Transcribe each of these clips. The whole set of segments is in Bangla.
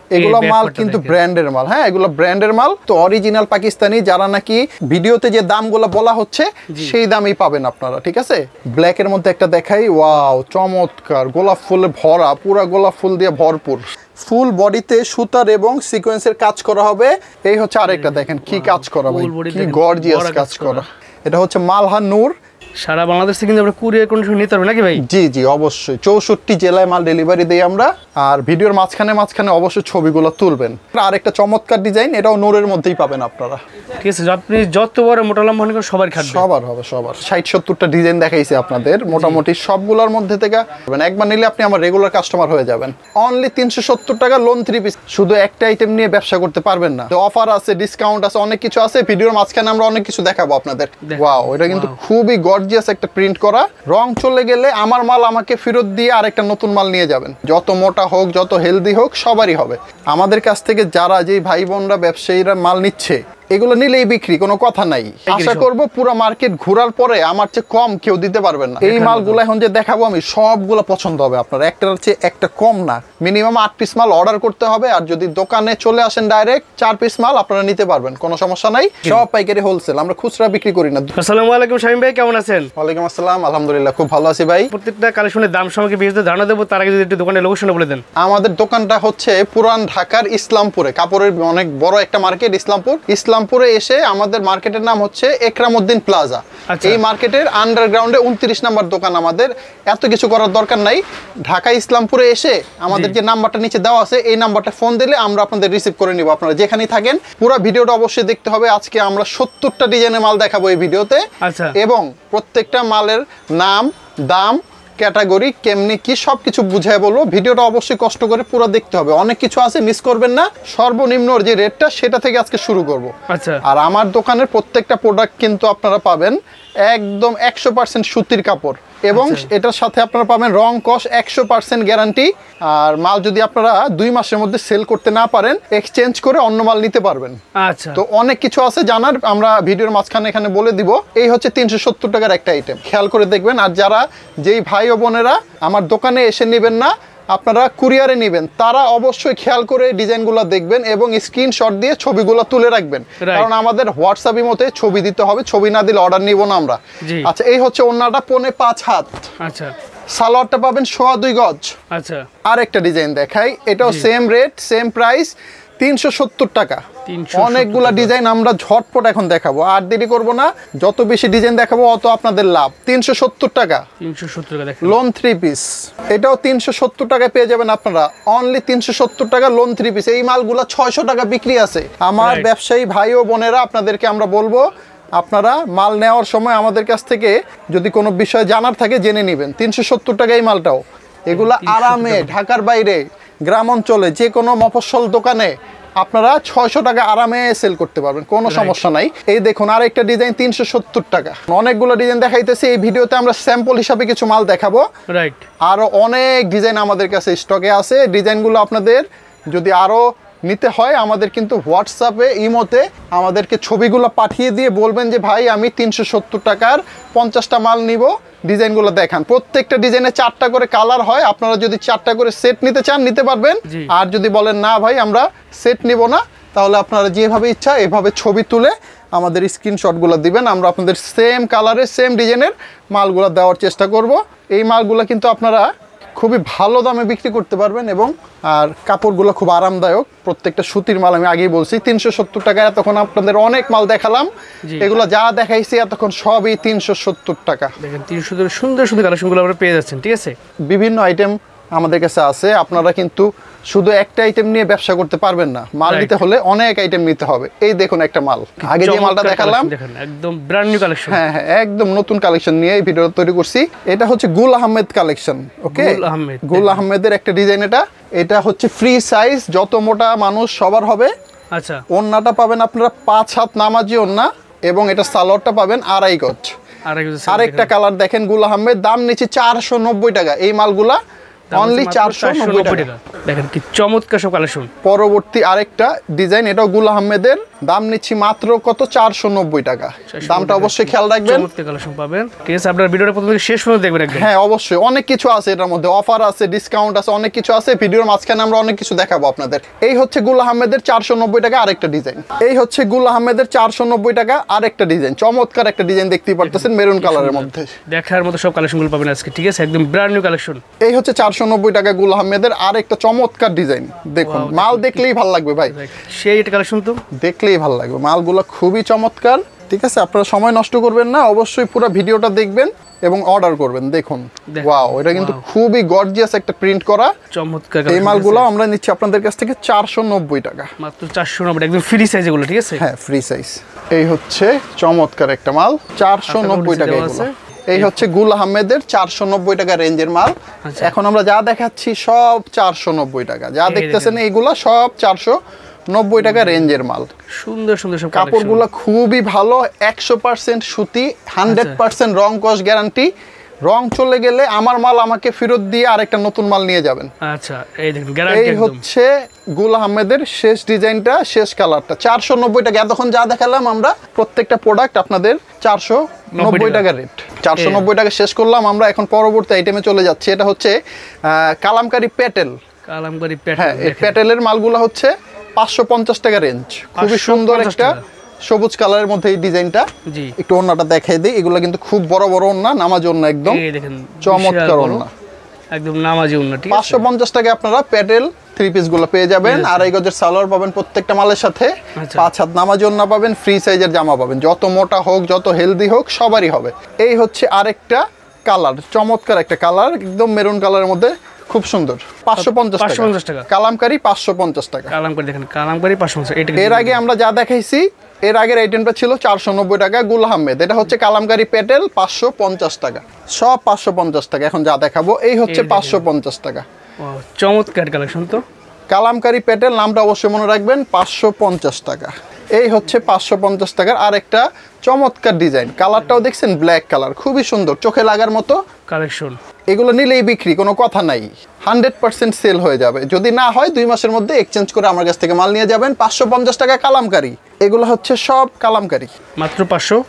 এগুলো মাল কিন্তু ব্র্যান্ডের মাল। হ্যাঁ, এগুলো ব্র্যান্ডের মাল, তো অরিজিনাল পাকিস্তানি। যারা নাকি ভিডিওতে যে দামগুলো বলা হচ্ছে সেই দামই পাবেন আপনারা, ঠিক আছে। ব্ল্যাকের মধ্যে একটা দেখাই, ওয়াও চমৎকার, গোলাপ ফুলে ভরা, পুরা গোলাপ ফুল দিয়ে ভরপুর, ফুল বডিতে সুতার এবং সিকোয়েন্সের কাজ করা হবে। এই হচ্ছে আরেকটা, দেখেন কি কাজ করা ভাই, কি গর্জিয়াস কাজ করা। এটা হচ্ছে মালহা নূর। সারা বাংলাদেশ থেকে কিন্তু আমরা কুরিয়ার কন্ডিশন নিতে পারবো নাকি ভাই? জি জি অবশ্যই, 64 জেলায় মাল ডেলিভারি দেই আমরা। আর ভিডিওর মাঝখানে অবশ্যই ছবিগুলো তুলবেন। আর একটা চমৎকার ডিজাইন, এটাও নূরের মধ্যেই পাবেন আপনারা, ঠিক আছে। আপনি যত বড় মোটা লম্বা মনে করেন সবার খাটবে, সবার হবে, সবার 60-70টা ডিজাইন দেখাইছি আপনাদের, মোটামুটি সবগুলোর মধ্যে থেকে একবার নিলে আপনি আমার রেগুলার কাস্টমার হয়ে যাবেন। অনলি 370 টাকা লোন 3 পিস। শুধু একটা আইটেম নিয়ে ব্যবসা করতে পারবেন না, অফার আছে, ডিসকাউন্ট আছে, অনেক কিছু আছে। ভিডিওর মাঝখানে আমরা অনেক কিছু দেখাবো আপনাদের। ওয়াও, এটা কিন্তু খুবই গর্জিয়াস একটা প্রিন্ট করা। রং চলে গেলে আমার মাল আমাকে ফেরত দিয়ে আরেকটা নতুন মাল নিয়ে যাবেন। যত মোটা হোক, যত হেলদি হোক, সবারই হবে। আমাদের কাছ থেকে যারা যেই ভাই বোনরা ব্যবসায়ীরা মাল নিচ্ছে, এগুলো নিলেই বিক্রি, কোনো কথা নাই। আশা করবো পুরো মার্কেট ঘোরার পরে আমার চেয়ে কম কেউ দিতে পারবেন না। এই মালগুলো এখন যে দেখাবো আমি, সবগুলো পছন্দ হবে আপনার, একটার চেয়ে একটা কম না। মিনিমাম 8 পিস মাল অর্ডার করতে হবে। আর যদি দোকানে চলে আসেন ডাইরেক্ট 4 পিস মাল আপনারা নিতে পারবেন, কোনো সমস্যা নাই। সব পাইকারি হোলসেল, আমরা খুচরা বিক্রি করি না। আসসালামু আলাইকুম শামীম ভাই, কেমন আছেন? ওয়ালাইকুম আসসালাম, আলহামদুলিল্লাহ খুব ভালো আছি ভাই। প্রত্যেকটা কালেকশনের দাম সম্পর্কে বিস্তারিত ধারণা দেবো, তার আগে যদি একটু দোকানের লোকেশন বলে দেন। আমাদের দোকানটা হচ্ছে পুরান ঢাকার ইসলামপুরে, কাপড়ের অনেক বড় একটা মার্কেট ইসলামপুরে এসে আমাদের মার্কেটের নাম হচ্ছে একরামউদ্দিন প্লাজা। এই মার্কেটের আন্ডারগ্রাউন্ডে 29 নাম্বার দোকান আমাদের। এত কিছু করার দরকার নাই, ঢাকা ইসলামপুরে এসে আমাদের যে নাম্বারটা নিচে দেওয়া আছে এই নাম্বারটা ফোন দিলে আমরা আপনাদের রিসিভ করে নিব, আপনারা যেখানেই থাকেন। পুরো ভিডিওটা অবশ্যই দেখতে হবে। আজকে আমরা 70টা ডিজাইনের মাল দেখাবো এই ভিডিওতে, এবং প্রত্যেকটা মালের নাম, দাম, ক্যাটাগরি, কেমনি কি সবকিছু বুঝায় বলবো। ভিডিওটা অবশ্যই কষ্ট করে পুরো দেখতে হবে, অনেক কিছু আছে, মিস করবেন না। সর্বনিম্ন যে রেটটা সেটা থেকে আজকে শুরু করব। আর আমার দোকানের প্রত্যেকটা প্রোডাক্ট কিন্তু আপনারা পাবেন একদম 100% সুতির কাপড়, এবং এটার সাথে আপনারা পাবেন রং কস 100% গ্যারান্টি। আর মাল যদি আপনারা 2 মাসের মধ্যে সেল করতে না পারেন, এক্সচেঞ্জ করে অন্য মাল নিতে পারবেন। তো অনেক কিছু আছে জানার, আমরা ভিডিওর মাঝখানে এখানে বলে দিব। এই হচ্ছে 370 টাকার একটা আইটেম, খেয়াল করে দেখবেন। আর যারা যেই ভাই ও বোনেরা আমার দোকানে এসে নেবেন না, আপনারা কুরিয়ারে নেবেন, তারা অবশ্যই খেয়াল করে ডিজাইনগুলো দেখবেন এবং স্ক্রিনশট দিয়ে ছবিগুলো তুলে রাখবেন, কারণ আমাদের হোয়াটসঅ্যাপের মধ্যে ছবি দিতে হবে। ছবি না দিলে অর্ডার নিব না আমরা। আচ্ছা, এই হচ্ছে ওন্নাটা 5.5 হাত। আচ্ছা, সালোয়ারটা পাবেন 2.25 গজ। আচ্ছা, আরেকটা ডিজাইন দেখাই, এটাও সেম রেট, সেম প্রাইস, 370 টাকা। অনেকগুলা ডিজাইন আমরা ঝটপট এখন দেখাবো, আর দেরি করবো না। যত বেশি ডিজাইন দেখাবো অত আপনাদের লাভ। 370 টাকা লোন 3 পিস। এটাও 370 টাকায় পেয়ে যাবেন আপনারা, অনলি 370 টাকা লোন 3 পিস। এই মালগুলা 600 টাকা বিক্রি আছে। আমার ব্যবসায়ী ভাই ও বোনেরা, আপনাদেরকে আমরা বলবো, আপনারা মাল নেওয়ার সময় আমাদের কাছ থেকে যদি কোনো বিষয় জানার থাকে জেনে নেবেন। 370 টাকা এই মালটাও। এগুলা আরামে ঢাকার বাইরে, গ্রাম অঞ্চলে, যে কোনো মফস্বল দোকানে আপনারা 600 টাকা আরামে সেল করতে পারবেন, কোনো সমস্যা নাই। এই দেখুন আরেকটা ডিজাইন 370 টাকা। অনেকগুলো ডিজাইন দেখাইতেছি, এই ভিডিওতে আমরা স্যাম্পল হিসাবে কিছু মাল দেখাবো। আরো অনেক ডিজাইন আমাদের কাছে স্টকে আছে। ডিজাইনগুলো আপনাদের যদি আরো নিতে হয়, আমাদের কিন্তু হোয়াটসঅ্যাপে, ইমোতে আমাদেরকে ছবিগুলো পাঠিয়ে দিয়ে বলবেন যে ভাই আমি 370 টাকার 50টা মাল নিব, ডিজাইনগুলো দেখান। প্রত্যেকটা ডিজাইনে 4টা করে কালার হয়, আপনারা যদি 4টা করে সেট নিতে চান নিতে পারবেন। আর যদি বলেন না ভাই আমরা সেট নিব না, তাহলে আপনারা যেভাবে ইচ্ছা এভাবে ছবি তুলে আমাদের স্ক্রিনশটগুলো দিবেন, আমরা আপনাদের সেম কালারের সেম ডিজাইনের মালগুলো দেওয়ার চেষ্টা করব। এই মালগুলো কিন্তু আপনারা খুবই ভালো দামে বিক্রি করতে পারবেন, এবং আর কাপড়গুলো খুব আরামদায়ক। প্রত্যেকটা সুতির মাল, আমি আগেই বলছি 370 টাকা। এতক্ষণ আপনাদের অনেক মাল দেখালাম, এগুলো যা দেখাইছি এতক্ষণ সবই 370 টাকা। দেখেন 370 সুন্দর সুন্দর কালেকশনগুলো আপনারা পেয়ে যাচ্ছেন, ঠিক আছে। বিভিন্ন আইটেম আমাদের কাছে আছে। আপনারা কিন্তু শুধু একটা আইটেম নিয়ে ব্যবসা করতে পারবেন না, মাল নিতে হলে অনেক আইটেম নিতে হবে। এই দেখুন একটা মাল, আগে যে মালটা দেখালাম একদম ব্র্যান্ড নিউ কালেকশন। হ্যাঁ হ্যাঁ, একদম নতুন কালেকশন নিয়ে এই ভিডিওটা তৈরি করছি। এটা হচ্ছে গুল আহমেদ কালেকশন। ওকে, গুল আহমেদের একটা ডিজাইন। এটা হচ্ছে ফ্রি সাইজ, যত মোটা মানুষ সবার হবে। আচ্ছা, ওন্নাটা পাবেন আপনারা 5 হাত নামাজি ওন্না, এবং এটা সালোয়ারটা পাবেন 2.5 গজ। আরেকটা কালার দেখেন গুল আহমেদ, দাম নিচে 490 টাকা। এই মালগুলা অনলি 490 টাকা। দেখেন কি চমৎকার সব কালেকশন। পরবর্তী আরেকটা ডিজাইন, এটাও গুল আহমেদের দাম নিচ্ছি মাত্র কত 490 টাকা। দামটা অবশ্যই খেয়াল রাখবেন, চমৎকার কালেকশন পাবেন। ঠিক আছে, আপনারা ভিডিওটা প্রথম থেকে শেষ পর্যন্ত দেখবেন একদম। হ্যাঁ অবশ্যই, অনেক কিছু আছে এটার মধ্যে, অফার আছে, ডিসকাউন্ট আছে, অনেক কিছু আছে। ভিডিওর মাঝখানে আমরা অনেক কিছু দেখাবো আপনাদের। এই হচ্ছে গুল আহমেদের 490 টাকা আরেকটা ডিজাইন। এই হচ্ছে গুল আহমেদের 490 টাকা আরেকটা ডিজাইন, চমৎকার একটা ডিজাইন দেখতেই পারতেছেন মেরুন কালারের মধ্যে। দেখার মতো সব কালেকশনগুলো পাবেন আজকে। ঠিক আছে, একদম ব্র্যান্ড নিউ কালেকশন। এই হচ্ছে 490 টাকা গুল আহমেদের আরেকটা চমৎকার ডিজাইন। দেখুন মাল দেখলেই ভালো লাগবে ভাই, সেই এটা কালেকশন তো দেখলেই ভালো লাগবে, মালগুলো খুবই চমৎকার। ঠিক আছে, আপনারা সময় নষ্ট করবেন না, অবশ্যই পুরো ভিডিওটা দেখবেন এবং অর্ডার করবেন। দেখুন ওয়াও, এটা কিন্তু খুবই গর্জিয়াস একটা প্রিন্ট করা চমৎকার। এই মালগুলো আমরা নিচ্ছি আপনাদের কাছ থেকে 490 টাকা মাত্র। 490 একদম ফ্রি সাইজ এগুলো। ঠিক আছে, হ্যাঁ ফ্রি সাইজ। এই হচ্ছে চমৎকার একটা মাল 490 টাকা এগুলো। এই হচ্ছে গুল আহমেদের 490 টাকা রেঞ্জের মাল। এখন আমরা যা দেখাচ্ছি সব 490 টাকা, যা দেখতেছেন এইগুলা সব 490 টাকা রেঞ্জের মাল। সুন্দর সুন্দর সব কাপড়গুলো খুবই ভালো, 100% সুতি, 100% রং কস গ্যারান্টি। রং চলে গেলে আমার মাল আমাকে ফেরত দিয়ে আরেকটা নতুন মাল নিয়ে যাবেন। আচ্ছা, এই দেখুন গ্যারান্টি একদম। এই হচ্ছে গুল আহমেদের শেষ ডিজাইনটা, শেষ কালারটা 490 টাকা। এতক্ষণ যা দেখালাম আমরা প্রত্যেকটা প্রোডাক্ট আপনাদের 490 টাকা রেট। 490 টাকা শেষ করলাম আমরা, এখন পরবর্তী আইটেমে চলে যাচ্ছি। এটা হচ্ছে কালামকারী প্যাটেল। কালামকারী প্যাটেল, হ্যাঁ এই প্যাটেলের মালগুলো হচ্ছে 550 টাকা রেঞ্জ। খুবই সুন্দর একটা সবুজ কালারের মধ্যে এই ডিজাইনটা। জি, একটু ওন্নাটা দেখাই দিই। এগুলো কিন্তু খুব বড় বড় ওন্না, নামাজ ওন্না, একদম এই দেখেন চমৎকার ওন্না, একদম নামাজি ওন্না। ঠিক আছে, 550 টাকা আপনারা প্যাটেল 3 পিস গুলো পেয়ে যাবেন। 2.5 গজের সালোয়ার পাবেন প্রত্যেকটা মালের সাথে, 5 হাত নামাজ ওন্না পাবেন, ফ্রি সাইজের জামা পাবেন, যত মোটা হোক যত হেলদি হোক সবারই হবে। এই হচ্ছে আরেকটা কালার, চমৎকার একটা কালার, একদম মেরুন কালারের মধ্যে, খুব সুন্দর। 550 টাকা কালামকারী, 550 টাকা কালামকারী। দেখেন কালামকারী 550। এর আগে আমরা যা দেখাইছি, এর আগের আইটেমটা ছিল 490 টাকা গুল আহমেদ। এটা হচ্ছে কালামকারী প্যাটেল, 550 টাকা, সব 550 টাকা। এখন যা দেখাবো এই হচ্ছে 550 টাকা। চমৎকার কালেকশন তো। কালামকারী প্যাটেল নামটা অবশ্যই মনে রাখবেন, 550 টাকা। এই হচ্ছে 550 টাকার আরেকটা চমৎকার ডিজাইন। কালারটাও দেখছেন, ব্ল্যাক কালার, খুবই সুন্দর, চোখে লাগার মতো কালেকশন। এগুলো নিলেই বিক্রি, কোনো কথা নাই, 100% সেল হয়ে যাবে। যদি না হয় 2 মাসের মধ্যে এক্সচেঞ্জ করে আমার কাছ থেকে মাল নিয়ে যাবেন। 550 টাকা কালামকারী, এগুলো হচ্ছে সব কালামকারী, মাত্র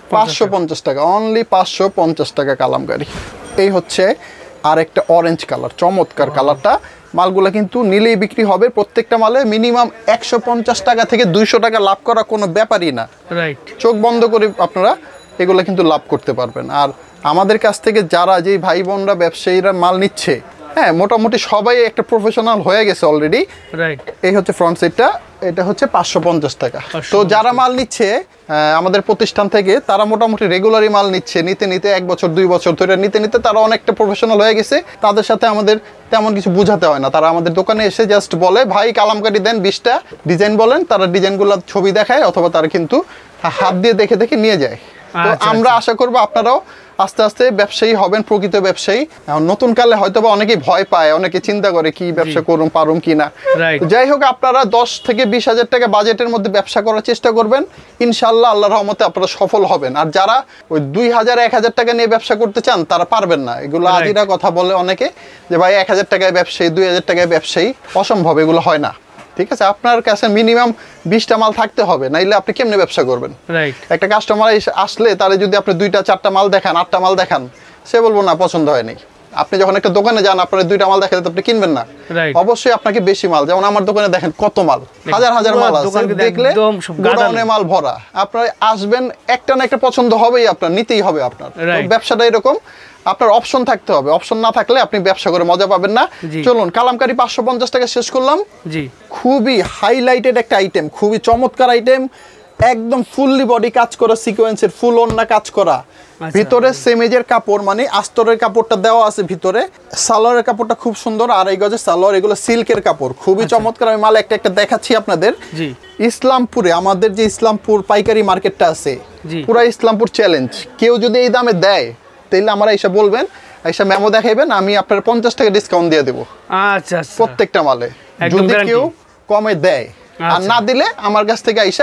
550 টাকা, অনলি 550 টাকা কালামকারী। এই হচ্ছে আরেকটা অরেঞ্জ কালার, চমৎকার কালারটা। মালগুলা কিন্তু নিলেই বিক্রি হবে। প্রত্যেকটা মালে মিনিমাম 150 টাকা থেকে 200 টাকা লাভ করা কোনো ব্যাপারই না। রাইট, চোখ বন্ধ করে আপনারা এগুলো কিন্তু লাভ করতে পারবেন। আর আমাদের কাছ থেকে যারা যেই ভাই বোনরা ব্যবসায়ীরা মাল নিচ্ছে, হ্যাঁ মোটামুটি সবাই একটা প্রফেশনাল হয়ে গেছে অলরেডি। রাইট, এই হচ্ছে ফ্রন্ট সাইডটা, এটা হচ্ছে 550 টাকা। তো যারা মাল নিচ্ছে আমাদের প্রতিষ্ঠান থেকে, তারা মোটামুটি রেগুলারই মাল নিচ্ছে, নিতে নিতে 1 বছর 2 বছর ধরে নিতে নিতে তারা অনেকটা প্রফেশনাল হয়ে গেছে। তাদের সাথে আমাদের তেমন কিছু বোঝাতে হয় না, তারা আমাদের দোকানে এসে জাস্ট বলে ভাই কালামকারী দেন 20টা, ডিজাইন বলেন, তারা ডিজাইনগুলো ছবি দেখায় অথবা তারা কিন্তু হাত দিয়ে দেখে দেখে নিয়ে যায়। তো আমরা আশা করবো আপনারাও আস্তে আস্তে ব্যবসায়ী হবেন, প্রকৃত ব্যবসায়ী। নতুন কালে হয়তো বা অনেকেই ভয় পায়, অনেকে চিন্তা করে কি ব্যবসা করুম পারুম কিনা। যাই হোক, আপনারা 10 থেকে 20 হাজার টাকা বাজেটের মধ্যে ব্যবসা করার চেষ্টা করবেন, ইনশাল্লাহ আল্লাহর রহমতে আপনারা সফল হবেন। আর যারা ওই 2000 1000 টাকা নিয়ে ব্যবসা করতে চান তারা পারবেন না। এগুলো আজিরা কথা বলে অনেকে যে ভাই 1000 টাকায় ব্যবসায়ী, 2000 টাকায় ব্যবসায়ী, অসম্ভব, এগুলো হয় না। ঠিক আছে, আপনার কাছে মিনিমাম 20টা মাল থাকতে হবে, নাইলে আপনি কেমনে ব্যবসা করবেন? একটা কাস্টমার আসলে তারে যদি আপনি 2টা 4টা মাল দেখান, 8টা মাল দেখান, সে বলবো না পছন্দ হয়নি। আপনি যখন একটা দোকানে যান, আপনার 2টা মাল দেখালে আপনি কিনবেন না, অবশ্যই আপনাকে বেশি মাল। যেমন আমার দোকানে দেখেন কত মাল, হাজার হাজার মাল আছে, দেখলে গোডাউনে মাল ভরা। আপনার আসবেন, একটা না একটা পছন্দ হবেই, আপনার নিতেই হবে। আপনার ব্যবসাটা এরকম, আপনার অপশন থাকতে হবে, অপশন না থাকলে আপনি ব্যবসা করে মজা পাবেন না। চলুন, কালামকারী 550 টাকা শেষ করলাম। জি, খুবই হাইলাইটেড একটা আইটেম, খুবই চমৎকার আইটেম, একদম ফুললি বডি কাজ করা, সিকোয়েন্সের ফুল ওন্না কাজ করা, ভিতরে সেমিজের কাপড়, মানে আস্তরের কাপড়টা দেওয়া আছে ভিতরে, সালোয়ারের কাপড়টা খুব সুন্দর, 2.5 গজের সালোয়ার, এগুলো সিল্কের কাপড়, খুবই চমৎকার। আমি মাল একটা একটা দেখাচ্ছি আপনাদের। ইসলামপুরে আমাদের যে ইসলামপুর পাইকারি মার্কেটটা আছে, পুরা ইসলামপুর চ্যালেঞ্জ, কেউ যদি এই দামে দেয় তাহলে আমরা এসে বলবেন, এসে মেমো দেখাইবেন, আমি আপনার 50 টাকা ডিসকাউন্ট দিয়ে দেবো। আচ্ছা, প্রত্যেকটা মালে যদি কেউ কমে দেয়, আর না দিলে আমার কাছ থেকে আইসা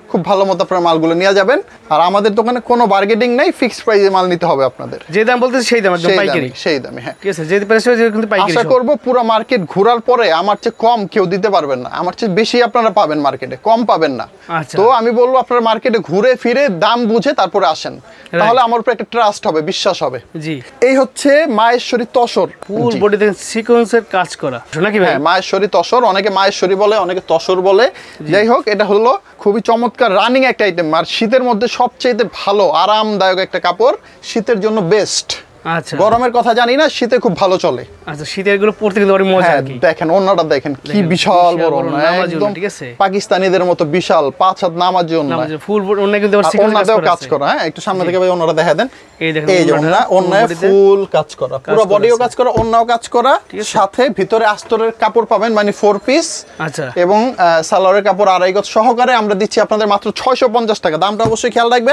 খুব ভালো মতো আপনারা মালগুলো নিয়ে যাবেন। আর আমাদের দোকানে কোনো বার্গেনিং নাই, ফিক্সড প্রাইসে মাল নিতে হবে আপনাদের। যে দাম বলতেছে সেই দাম, একদম পাইকারি, সেই দামে। হ্যাঁ, ঠিক আছে, যে প্রাইসে কিন্তু পাইকারি। আশা করব পুরো মার্কেট ঘোরার পরে আমার চেয়ে কম কেউ দিতে পারবেন না, আমার চেয়ে বেশি আপনারা পাবেন মার্কেটে, কম পাবেন না। তো আমি বলবো আপনারা মার্কেটে ঘুরে ফিরে দাম বুঝে তারপরে আসেন, তাহলে আমার উপর একটা ট্রাস্ট হবে, বিশ্বাস হবে। জি, এই হচ্ছে মায়েশ্বরী তসর, ফুল বডিতে সিকোয়েন্সের কাজ করা নাকি ভাই? হ্যাঁ, মায়েশ্বরী তসর, অনেকে মায়েশ্বরী বলে, অনেকে তসর বলে। যাই হোক, এটা হলো খুবই চমৎকার রানিং একটা আইটেম, আর শীতের মধ্যে সবচেয়ে ভালো আরামদায়ক একটা কাপড়, শীতের জন্য বেস্ট। আচ্ছা, গরমের কথা জানি না, শীতে খুব ভালো চলে। আচ্ছা, শীতের গুলো পড়তে কিন্তু অনেক মজা। দেখেন ওন্নাটা দেখেন কি বিশাল বড় ওন্না, একদম পাকিস্তানিদের মতো বিশাল 5 হাত নামাজি ওন্না, ফুল ওন্না কিন্তু ওন্নাতেও কাজ করা। হ্যাঁ, একটু সামনে থেকে ভাই ওন্নাটা দেখা দেন। এই যে ওন্নায় ফুল কাজ করা, পুরো বডিও কাজ করা, ওন্নাও কাজ করা, সাথে ভিতরে আস্তরের কাপড় পাবেন, মানে 4 পিস। আচ্ছা, এবং সালোয়ারের কাপড় 2.5 গজ সহকারে আমরা দিচ্ছি আপনাদের মাত্র 650 টাকা। দামটা অবশ্যই খেয়াল রাখবেন,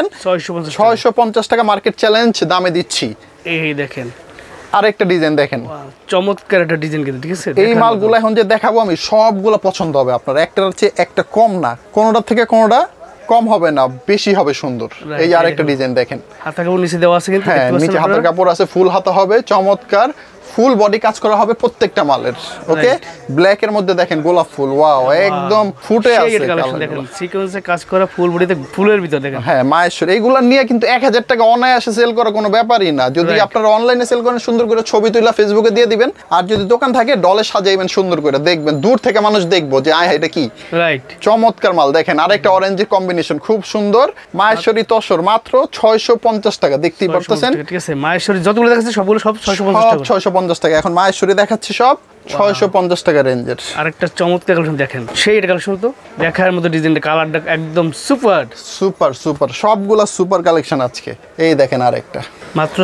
650 টাকা মার্কেট চ্যালেঞ্জ দামে দিচ্ছি। এই দেখেন আরেকটা ডিজাইন দেখেন, চমৎকার একটা ডিজাইন কিন্তু, ঠিক আছে। এই মালগুলো এখন যে দেখাবো আমি, সবগুলো পছন্দ হবে আপনার, একটার চেয়ে একটা কম না, কোনোটার থেকে কোনোটা কম হবে না, বেশি হবে সুন্দর। এই যে আরেকটা ডিজাইন দেখেন, হাতের কাপড় নিচে দেওয়া আছে কিন্তু, হ্যাঁ, নিচে হাতের কাপড় আছে, ফুল হাতা হবে, চমৎকার ফুল বডি কাজ করা হবে প্রত্যেকটা মালের। ওকে, ব্ল্যাক এর মধ্যে দেখেন গোলাপ ফুল, ওয়াও, একদম ফুটে আছে কালার, দেখেন সিকোয়েন্সে কাজ করা ফুল বডিতে ফুলের ভিতর দেখেন। হ্যাঁ, মায়েশ্বরী এইগুলা নিয়ে কিন্তু 1000 টাকা অনায়াসে সেল করা কোনো ব্যাপারই না। যদি আপনারা অনলাইনে সেল করেন, সুন্দর করে ছবি তুলে ফেসবুকে দিয়ে দিবেন, আর যদি দোকান থাকে ডলে সাজাইবেন সুন্দর করে, দেখবেন দূর থেকে মানুষ দেখবো যে আয় এটা কি, রাইট, চমৎকার মাল। দেখেন আরেকটা অরেঞ্জের কম্বিনেশন, খুব সুন্দর, মায়েশ্বরী তসর, মাত্র 650 টাকা, দেখতেই পারতেছেন। ঠিক আছে, মায়েশ্বরী যতগুলো দেখাচ্ছে সবগুলো সব 650 টাকা। এখন মায়েশ্বরী দেখাচ্ছি সব 650 টাকা রেঞ্জের। আরেকটা চমৎকার কালেকশন দেখেন, সেই কালেকশন তো দেখার মতো, ডিজাইনটা কালারটা একদম সুপার সুপার সুপার, সবগুলা সুপার কালেকশন আজকে। এই দেখেন আরেকটা মাত্র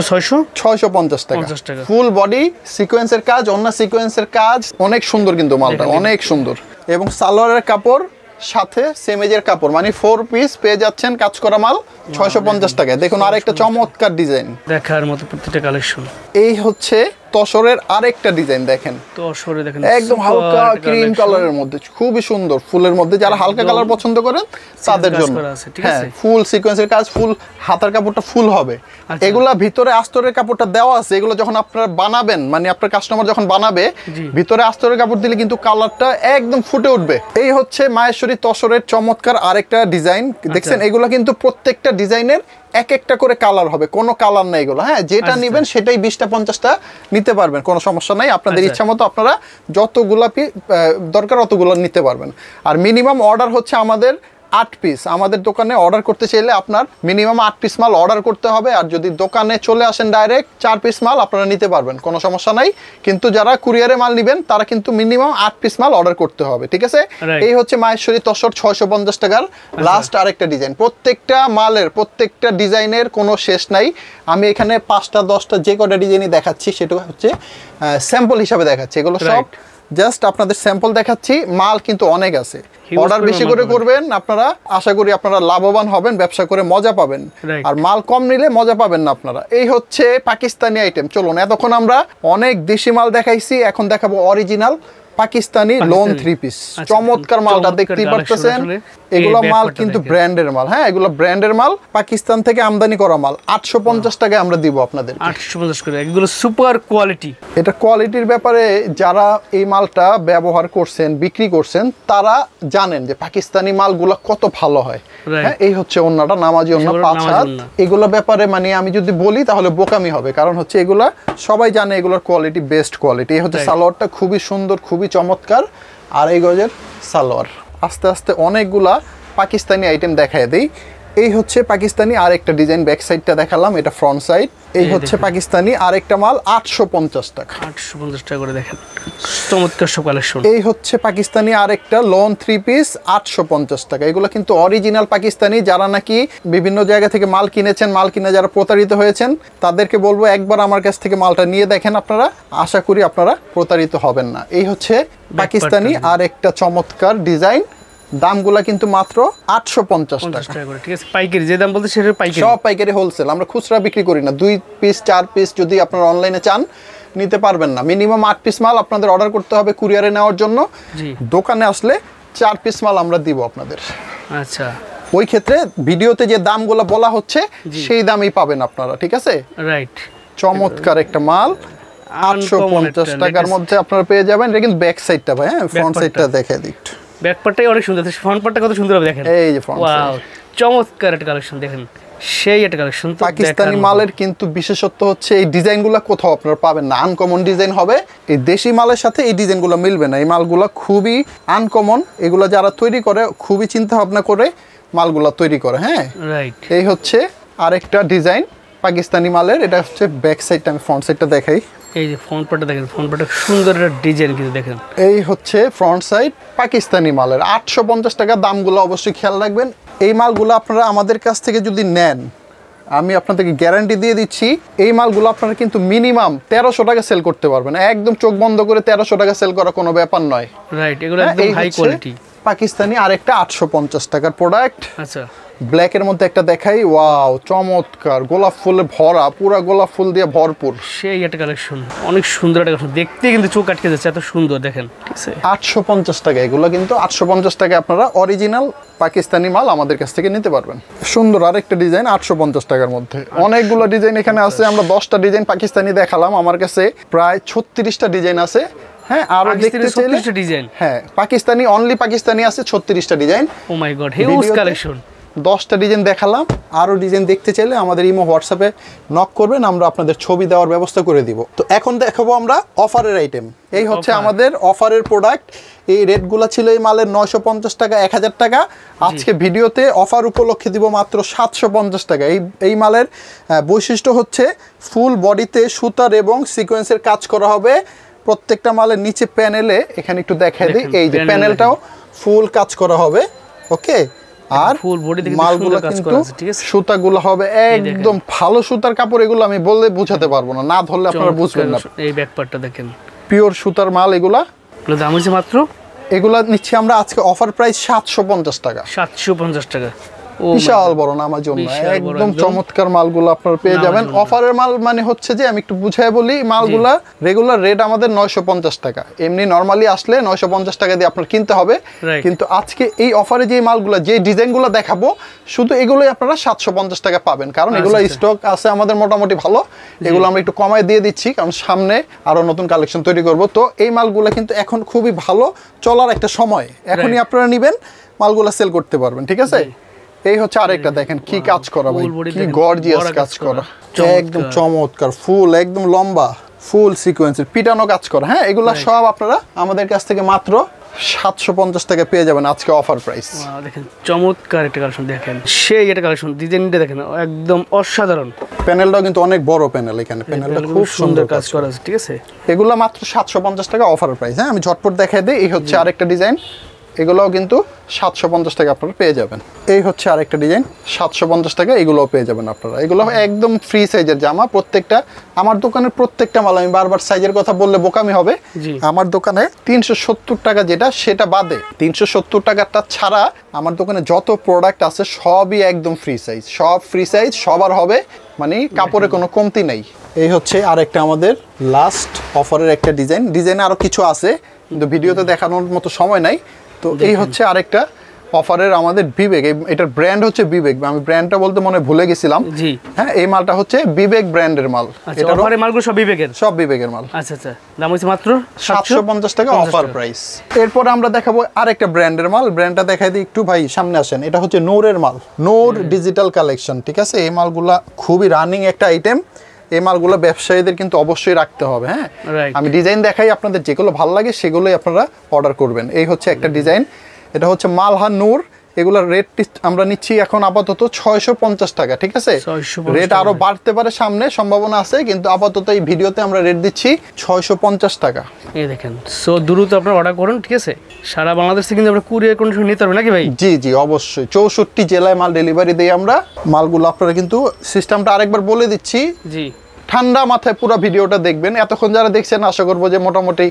650 টাকা, ফুল বডি সিকোয়েন্সের কাজ, অন্য সিকোয়েন্সের কাজ, অনেক সুন্দর কিন্তু মালটা, অনেক সুন্দর। এবং সালোয়ারের কাপড় সাথে সেমেজের কাপড়, মানে 4 পিস পেয়ে যাচ্ছেন কাজ করা মাল 650 টাকায়। দেখুন আরেকটা চমৎকার ডিজাইন, দেখার মতো প্রত্যেকটা কালেকশন। এই হচ্ছে তসরের আরেকটা ডিজাইন, দেখেন তসরে দেখেন একদম হালকা ক্রিম কালারের মধ্যে, খুবই সুন্দর ফুলের মধ্যে, যারা হালকা কালার পছন্দ করেন তাদের জন্য। হ্যাঁ, ফুল সিকোয়েন্সের কাজ, ফুল হাতার কাপড়টা ফুল হবে। এগুলা ভিতরে আস্তরের কাপড়টা দেওয়া আছে, এগুলো যখন আপনারা বানাবেন, মানে আপনার কাস্টমার যখন বানাবে, ভিতরে আস্তরের কাপড় দিলে কিন্তু কালারটা একদম ফুটে উঠবে। এই হচ্ছে মায়েশ্বরী তসরের চমৎকার আরেকটা ডিজাইন, দেখছেন এগুলা কিন্তু প্রত্যেকটা ডিজাইনের এক একটা করে কালার হবে, কোনো কালার নাই এগুলো। হ্যাঁ, যেটা নেবেন সেটাই 20টা 50টা নিতে পারবেন, কোনো সমস্যা নাই, আপনাদের ইচ্ছা মতো আপনারা যত গোলাপি দরকার অতগুলো নিতে পারবেন। আর মিনিমাম অর্ডার হচ্ছে আমাদের 8 পিস। আমাদের দোকানে অর্ডার করতে চাইলে আপনার মিনিমাম 8 পিস মাল অর্ডার করতে হবে, আর যদি দোকানে চলে আসেন ডাইরেক্ট 4 পিস মাল আপনারা নিতে পারবেন, কোনো সমস্যা নাই। কিন্তু যারা কুরিয়ারে মাল নেবেন তারা কিন্তু মিনিমাম 8 পিস মাল অর্ডার করতে হবে, ঠিক আছে। এই হচ্ছে মায়েশ্বরী তসর 650 টাকার লাস্ট আরেকটা ডিজাইন। প্রত্যেকটা মালের প্রত্যেকটা ডিজাইনের কোনো শেষ নাই। আমি এখানে 5টা 10টা যে কটা ডিজাইনই দেখাচ্ছি সেটা হচ্ছে স্যাম্পল হিসাবে দেখাচ্ছি, এগুলো সব জাস্ট আপনাদের স্যাম্পল দেখাচ্ছি, মাল কিন্তু অনেক আছে। অর্ডার বেশি করে করবেন আপনারা, আশা করি আপনারা লাভবান হবেন, ব্যবসা করে মজা পাবেন। আর মাল কম নিলে মজা পাবেন না আপনারা। এই হচ্ছে পাকিস্তানি আইটেম। চলুন, এতক্ষণ আমরা অনেক দেশি মাল দেখাইছি, এখন দেখাবো অরিজিনাল পাকিস্তানি লোন 3 পিস। চমৎকার মালটা দেখতেই পারতেছেন, এগুলো মাল কিন্তু ব্র্যান্ডের মাল। হ্যাঁ, এগুলো ব্র্যান্ডের মাল, পাকিস্তান থেকে আমদানি করা মাল। 850 টাকায় আমরা দিব আপনাদের, 850 করে। এগুলো সুপার কোয়ালিটি। এটা কোয়ালিটির ব্যাপারে যারা এই মালটা ব্যবহার করছেন, বিক্রি করছেন, তারা জানেন যে পাকিস্তানি মালগুলো কত ভালো হয়। হ্যাঁ, এই হচ্ছে ওন্নাটা, নামাজি ওন্না 5 হাত। এগুলো ব্যাপারে মানে আমি যদি বলি তাহলে বোকামি হবে, কারণ হচ্ছে এগুলা সবাই জানে এগুলোর কোয়ালিটি বেস্ট কোয়ালিটি। এই হচ্ছে সালোয়ারটা, খুবই সুন্দর, খুবই চমৎকার, 2.5 গজের সালোয়ার। আস্তে আস্তে অনেকগুলা পাকিস্তানি আইটেম দেখায় দেই। এই হচ্ছে পাকিস্তানি আরেকটা ডিজাইন, ব্যাক সাইডটা দেখালাম, এটা ফ্রন্ট সাইড। এই হচ্ছে পাকিস্তানি আরেকটা মাল 850 টাকা, 850 টাকা করে। দেখেন চমৎকার সব কালেকশন। এই হচ্ছে পাকিস্তানি আরেকটা লোন 3 পিস 850 টাকা। এগুলো কিন্তু অরিজিনাল পাকিস্তানি। যারা নাকি বিভিন্ন জায়গা থেকে মাল কিনেছেন, মাল কিনে যারা প্রতারিত হয়েছেন, তাদেরকে বলবো একবার আমার কাছ থেকে মালটা নিয়ে দেখেন, আপনারা আশা করি আপনারা প্রতারিত হবেন না। এই হচ্ছে পাকিস্তানি আরেকটা চমৎকার ডিজাইন। দামগুলা কিন্তু মাত্র 850 টাকা করে, ঠিক আছে। পাইকারি যে দাম বলতে সেটা পাইকারি, সব পাইকারি, হোলসেল। আমরা খুচরা বিক্রি করি না। 2 পিস 4 পিস যদি আপনারা অনলাইনে চান নিতে পারবেন না। মিনিমাম 8 পিস মাল আপনাদের অর্ডার করতে হবে কুরিয়ারে নেওয়ার জন্য। দোকানে আসলে 4 পিস মাল আমরা দিব আপনাদের। আচ্ছা, ওই ক্ষেত্রে ভিডিওতে যে দামগুলো বলা হচ্ছে সেই দামই পাবেন আপনারা, ঠিক আছে? রাইট, চমৎকার একটা মাল 850 টাকার মধ্যে আপনারা পেয়ে যাবেন। এটা কিন্তু ব্যাক সাইডটা ভাই, হ্যাঁ ফ্রন্ট সাইডটা দেখে দিই একটু। ব্যাক পার্টটাই অনেক সুন্দর, ফ্রন্ট পার্টটা কত সুন্দর হবে দেখেন। এই যে ফ্রন্ট ওয়াও, চমৎকার একটা কালেকশন দেখেন, সেই একটা কালেকশন। তো পাকিস্তানি মালের কিন্তু বিশেষত্ব হচ্ছে এই ডিজাইনগুলো কোথাও আপনারা পাবেন না, আনকমন ডিজাইন হবে। এই দেশি মালের সাথে এই ডিজাইনগুলো মিলবে না। এই মালগুলো খুবই আনকমন, এগুলো যারা তৈরি করে খুবই চিন্তা ভাবনা করে মালগুলো তৈরি করে। হ্যাঁ রাইট, এই হচ্ছে আরেকটা ডিজাইন পাকিস্তানি মালের। এটা হচ্ছে ব্যাক সাইডটা, আমি ফ্রন্ট সাইডটা দেখাই। এই যে ফ্রন্ট পার্টটা দেখেন, ফ্রন্ট পার্টটা সুন্দর একটা ডিজাইন কিন্তু দেখেন। এই হচ্ছে ফ্রন্ট সাইড পাকিস্তানি মালের 850 টাকা। দামগুলো অবশ্যই খেয়াল রাখবেন। এই মালগুলো আপনারা আমাদের কাছ থেকে যদি নেন, আমি আপনাদেরকে গ্যারান্টি দিয়ে দিচ্ছি, এই মালগুলো আপনারা কিন্তু মিনিমাম 1300 টাকা সেল করতে পারবেন। একদম চোখ বন্ধ করে 1300 টাকা সেল করা কোনো ব্যাপার নয়। রাইট, এগুলো একদম হাই কোয়ালিটি পাকিস্তানি। আরেকটা 850 টাকার প্রোডাক্ট। আচ্ছা, ব্ল্যাকের মধ্যে একটা দেখাই। ওয়াও, চমৎকার, গোলাপ ফুলে ভরা, পুরা গোলাপ ফুল দিয়ে ভরপুর। সেই একটা কালেকশন, অনেক সুন্দর একটা কালেকশন, দেখতে কিন্তু চোখ আটকে যাচ্ছে, এত সুন্দর দেখেন। ঠিক আছে, 850 টাকা এগুলো, কিন্তু 850 টাকা আপনারা অরিজিনাল পাকিস্তানি মাল আমাদের কাছ থেকে নিতে পারবেন। সুন্দর আরেকটা ডিজাইন 850 টাকার মধ্যে। অনেকগুলো ডিজাইন এখানে আছে। আমরা 10টা ডিজাইন পাকিস্তানি দেখালাম, আমার কাছে প্রায় 36টা ডিজাইন আছে। হ্যাঁ, আরো দেখতে চাইলে ডিজাইন, হ্যাঁ পাকিস্তানি, অনলি পাকিস্তানি আছে 36টা design. Oh my god, huge collection. 10টা ডিজাইন দেখালাম, আরও ডিজাইন দেখতে চাইলে আমাদের ইমো হোয়াটসঅ্যাপে নক করবেন, আমরা আপনাদের ছবি দেওয়ার ব্যবস্থা করে দিব। তো এখন দেখাবো আমরা অফারের আইটেম। এই হচ্ছে আমাদের অফারের প্রোডাক্ট। এই রেটগুলো ছিল এই মালের 950 টাকা, 1000 টাকা। আজকে ভিডিওতে অফার উপলক্ষে দিব মাত্র 750 টাকা। এই মালের বৈশিষ্ট্য হচ্ছে ফুল বডিতে সুতার এবং সিকোয়েন্সের কাজ করা হবে। প্রত্যেকটা মালের নিচে প্যানেলে, এখানে একটু দেখাই দিই, এই যে প্যানেলটাও ফুল কাজ করা হবে। ওকে, আর ফুল বডি থেকে মালগুলো কিন্তু সুতাগুলো হবে একদম ভালো সুতার কাপড়। এগুলো আমি বললে বোঝাতে পারবো না, না ধরলে আপনারা বুঝবেন না। এই ব্যাক পার্টটা দেখেন, পিওর সুতার মাল এগুলা। দাম হচ্ছে মাত্র, এগুলা নিচ্ছি আমরা আজকে অফার প্রাইস 750 টাকা। 750 টাকা, বিশাল বড় না আমার জন্য, একদম চমৎকার মালগুলো আপনারা পেয়ে যাবেন। অফারের মাল মানে হচ্ছে যে, আমি একটু বুঝাই বলি, মালগুলা রেগুলার রেট আমাদের 950 টাকা। এমনি নরমালি আসলে 950 টাকা দিয়ে আপনার কিনতে হবে, কিন্তু আজকে এই অফারে যে মালগুলা, যে ডিজাইনগুলো দেখাবো, শুধু এগুলোই আপনারা 750 টাকা পাবেন। কারণ এগুলো স্টক আছে আমাদের মোটামুটি ভালো, এগুলো আমরা একটু কমায় দিয়ে দিচ্ছি, কারণ সামনে আরো নতুন কালেকশন তৈরি করব। তো এই মালগুলো কিন্তু এখন খুবই ভালো চলার একটা সময়, এখনই আপনারা নেবেন, মালগুলা সেল করতে পারবেন। ঠিক আছে, এই হচ্ছে আরেকটা দেখেন কি কাজ করা ভাই, কি গর্জিয়াস কাজ করা, একদম চমৎকার, ফুল একদম লম্বা, ফুল সিকোয়েন্সের পিটানো কাজ করা। হ্যাঁ, এগুলা সব আপনারা আমাদের কাছ থেকে মাত্র 750 টাকা পেয়ে যাবেন আজকে অফার প্রাইস। দেখেন চমৎকার একটা কালেকশন, দেখেন সেই একটা কালেকশন, ডিজাইনটা দেখেন একদম অসাধারণ। প্যানেলটাও কিন্তু অনেক বড় প্যানেল, এখানে প্যানেলটা খুব সুন্দর কাজ করা আছে। ঠিক আছে, এগুলা মাত্র 750 টাকা অফার প্রাইস। হ্যাঁ, আমি ঝটপট দেখাই দিই। এই হচ্ছে আরেকটা ডিজাইন, এগুলোও কিন্তু 750 টাকা আপনারা পেয়ে যাবেন। এই হচ্ছে আরেকটা ডিজাইন, 750 টাকা এগুলোও পেয়ে যাবেন আপনারা। এগুলো একদম ফ্রি সাইজের জামা। প্রত্যেকটা আমার দোকানের প্রত্যেকটা মাল, আমি বারবার সাইজের কথা বললে বোকামি হবে, আমার দোকানে 370 টাকা যেটা, সেটা বাদে 370 টাকাটা ছাড়া আমার দোকানে যত প্রোডাক্ট আছে সবই একদম ফ্রি সাইজ, সব ফ্রি সাইজ, সবার হবে, মানে কাপড়ে কোনো কমতি নেই। এই হচ্ছে আরেকটা আমাদের লাস্ট অফারের একটা ডিজাইন আরো কিছু আছে, কিন্তু ভিডিওতে দেখানোর মতো সময় নাই। তো এই হচ্ছে আরেকটা অফারের আমাদের বিবেক, এটার ব্র্যান্ড হচ্ছে বিবেক, আমি ব্র্যান্ডটা বলতে মনে ভুলে গেছিলাম। জি হ্যাঁ, এই মালটা হচ্ছে বিবেক ব্র্যান্ডের মাল। এটা অফারের মালগুলো সব বিবেকের, সব বিবেকের মাল। আচ্ছা আচ্ছা, দাম হচ্ছে মাত্র 750 টাকা অফার প্রাইস। এরপর আমরা দেখাবো আরেকটা ব্র্যান্ডের মাল, ব্র্যান্ডটা দেখাই দিই একটু ভাই, সামনে আসেন। এটা হচ্ছে নূরের মাল, নূর ডিজিটাল কালেকশন। ঠিক আছে, এই মালগুলা খুবই রানিং একটা আইটেম। এই মালগুলো ব্যবসায়ীদের কিন্তু অবশ্যই রাখতে হবে। হ্যাঁ, আমি ডিজাইন দেখাই, আপনাদের যেগুলো ভালো লাগে সেগুলোই আপনারা অর্ডার করবেন। এই হচ্ছে একটা ডিজাইন, এটা হচ্ছে মালহা নূর। এগুলোর রেট আমরা নিচ্ছি এখন আপাতত 650 টাকা। ঠিক আছে, রেট আরো বাড়তে পারে, সামনে সম্ভাবনা আছে, কিন্তু আপাতত এই ভিডিওতে আমরা রেট দিচ্ছি 650 টাকা। এই দেখেন, সো দ্রুত আপনারা অর্ডার করুন। ঠিক আছে, সারা বাংলাদেশ থেকে কিন্তু আমরা কুরিয়ার কন্ডিশন নিতে পারবো নাকি ভাই? জি জি, অবশ্যই 64 জেলায় মাল ডেলিভারি দেই আমরা। মালগুলো আপনারা কিন্তু সিস্টেমটা আরেকবার বলে দিচ্ছি, জি ঠান্ডা মাথায় পুরো ভিডিওটা দেখবেন। এতক্ষণ যারা দেখছেন আশা করবো যে মোটামুটি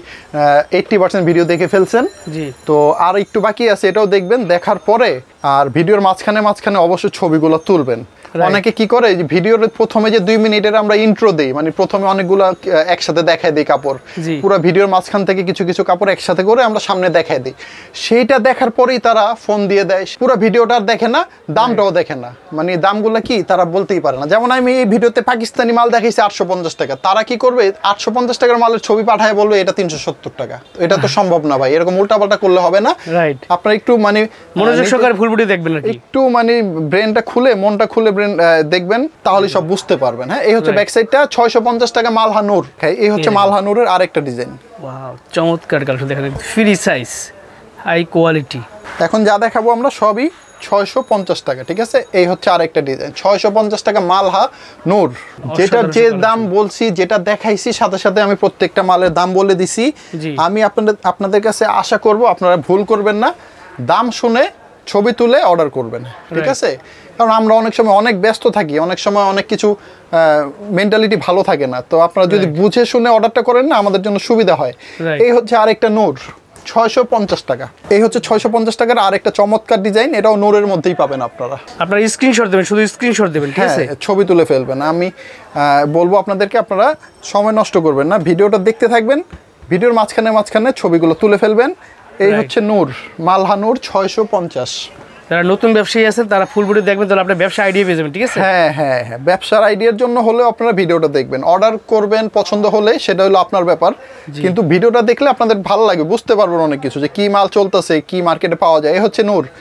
80% ভিডিও দেখে ফেলছেন। জি, তো আর একটু বাকি আছে, এটাও দেখবেন। দেখার পরে আর ভিডিওর মাঝখানে অবশ্যই ছবিগুলো তুলবেন। অনেকে কি করে যে ভিডিওর প্রথমে যে 2 মিনিটের আমরা ইন্ট্রো দেই, মানে প্রথমে অনেকগুলো একসাথে দেখায় দিই কাপড়, পুরো ভিডিওর মাঝখান থেকে কিছু কিছু কাপড় একসাথে করে আমরা সামনে দেখায় দিই, সেইটা দেখার পরেই তারা ফোন দিয়ে দেয়, পুরো ভিডিওটা আর দেখে না, দামটাও দেখে না, মানে দামগুলো কি তারা বলতেই পারে না। যেমন আমি এই ভিডিওতে পাকিস্তানি মাল দেখাইছি 850 টাকা, তারা কি করবে 850 টাকার মালের ছবি পাঠায় বলবে এটা 370 টাকা, এটা তো সম্ভব না ভাই, এরকম উল্টাপাল্টা করলে হবে না। আপনারা একটু মানে মনোযোগ সহকারে ফুল ভিডিও দেখবেন নাকি, একটু মানে ব্রেনটা খুলে মনটা খুলে ব্রেন দেখবেন, তাহলে সব বুঝতে পারবেন। হ্যাঁ, এই হচ্ছে ব্যাক সাইডটা 650 টাকা মালহা নূর। এই হচ্ছে মালহা নূরের আরেকটা ডিজাইন। ওয়াও, চমৎকার কালেকশন দেখেন, ফ্রি সাইজ, হাই কোয়ালিটি। এখন যা দেখাবো আমরা সবই 650 টাকা, ঠিক আছে। এই হচ্ছে আরেকটা ডিজাইন 650 টাকা মালহা নূর, যেটা যে দাম বলছি, যেটা দেখাইছি সাথে সাথে আমি প্রত্যেকটা মালের দাম বলে দিছি। আমি আপনাদের কাছে আশা করব আপনারা ভুল করবেন না, দাম শুনে ছবি তুলে অর্ডার করবেন, ঠিক আছে। কারণ আমরা অনেক সময় অনেক ব্যস্ত থাকি, অনেক সময় অনেক কিছু মেন্টালিটি ভালো থাকে না, তো আপনারা যদি বুঝে শুনে অর্ডারটা করেন না আমাদের জন্য সুবিধা হয়। এই হচ্ছে আরেকটা নূর 650 টাকা। এই হচ্ছে 650 টাকার আরেকটা চমৎকার ডিজাইন, এটাও নূরের মধ্যেই পাবেন আপনারা। আপনারা স্ক্রিনশট দেবেন, শুধু স্ক্রিনশট দেবেন, ঠিক আছে, ছবি তুলে ফেলবেন। আমি বলবো আপনাদেরকে, আপনারা সময় নষ্ট করবেন না, ভিডিওটা দেখতে থাকবেন, ভিডিওর মাঝখানে মাঝখানে ছবিগুলো তুলে ফেলবেন। এই হচ্ছে নূর, মালহা নূর 650। যারা নতুন ব্যবসায়ী আছেন তারা ফুল ভিডিও দেখবেন, তাহলে আপনার ব্যবসা আইডিয়া পেয়ে যাবেন, ঠিক আছে। হ্যাঁ হ্যাঁ হ্যাঁ, ব্যবসার আইডিয়ার জন্য হলেও আপনারা ভিডিওটা দেখবেন, অর্ডার করবেন, পছন্দ হলে সেটা হলো আপনার ব্যাপার, কিন্তু ভিডিওটা দেখলে আপনাদের ভালো লাগবে, বুঝতে পারবেন অনেক কিছু, যে কি মাল চলতেছে, কি মার্কেটে পাওয়া যায়। এই হচ্ছে নূর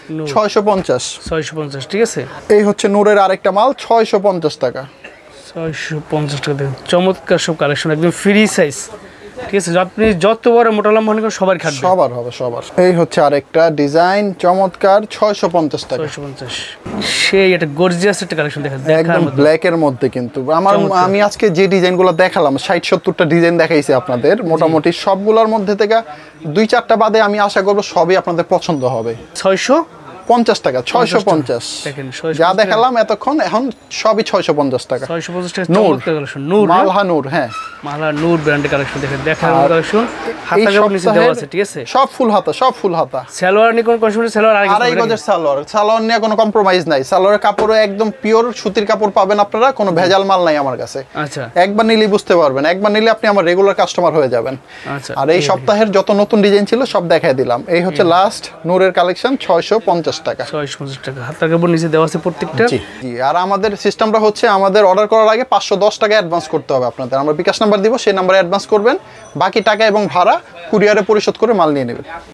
650, ঠিক আছে। এই হচ্ছে নূরের আরেকটা মাল 650 টাকা। 650 টাকা দেখুন, চমৎকার সব কালেকশন, একদম ফ্রি সাইজ, ঠিক আছে। আপনি যত বড় মোটা লম্বা মনে করেন সবার খাটবে, সবার হবে, সবার। এই হচ্ছে আরেকটা ডিজাইন চমৎকার 650 টাকা। 650, সেই একটা গর্জিয়াস একটা কালেকশন দেখেন, একদম ব্ল্যাক এর মধ্যে। কিন্তু আমি আজকে যে ডিজাইনগুলো দেখালাম 60-70টা ডিজাইন দেখাইছি আপনাদের, মোটামুটি সবগুলোর মধ্যে থেকে 2-4টা বাদে আমি আশা করব সবই আপনাদের পছন্দ হবে। 650 টাকা, 650 যা দেখালাম এতক্ষণ, এখন সবই 650 টাকা। 650 টাকা চমৎকার কালেকশন, নূর, মালহা নূর। হ্যাঁ, মালহা নূর ব্র্যান্ডের কালেকশন দেখেন, দেখার কালেকশন, হাতা কাপড় নিচে দেওয়া আছে, ঠিক আছে, সব ফুল হাতা, সব ফুল হাতা। সালোয়ার নিয়ে কোন কনফিউশন, সালোয়ার আড়াই গজের সালোয়ার, সালোয়ার নিয়ে কোনো কম্প্রোমাইজ নাই, সালোয়ারের কাপড়ও একদম পিওর সুতির কাপড় পাবেন আপনারা, কোনো ভেজাল মাল নাই আমার কাছে। আচ্ছা, একবার নিলেই বুঝতে পারবেন, একবার নিলে আপনি আমার রেগুলার কাস্টমার হয়ে যাবেন। আচ্ছা, আর এই সপ্তাহের যত নতুন ডিজাইন ছিল সব দেখাই দিলাম। এই হচ্ছে লাস্ট নূরের কালেকশন 650 টাকা। 650 টাকা, হাতা কাপড় নিচে দেওয়া আছে প্রত্যেকটা। জি, আর আমাদের সিস্টেমটা হচ্ছে, আমাদের অর্ডার করার আগে 510 টাকা অ্যাডভান্স করতে হবে আপনাদের। আমরা বিকাশ নাম্বার দিব, সেই নাম্বারে অ্যাডভান্স করবেন, বাকি টাকা এবং ভাড়া কুরিয়ারে পরিশোধ করে মাল নিয়ে নেবেন।